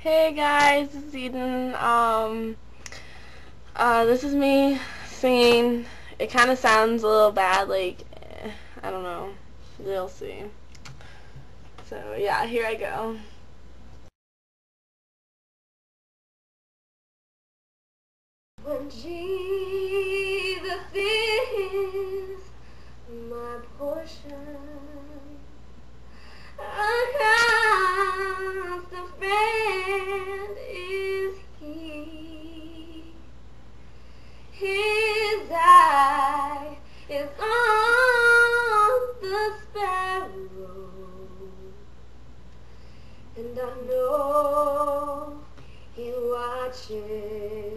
Hey guys, it's Eden. This is me singing. It kind of sounds a little bad, like, I don't know. You'll see. So yeah, here I go. When Jesus is my portion, a constant friend is He. His eye is on the sparrow, and I know He watches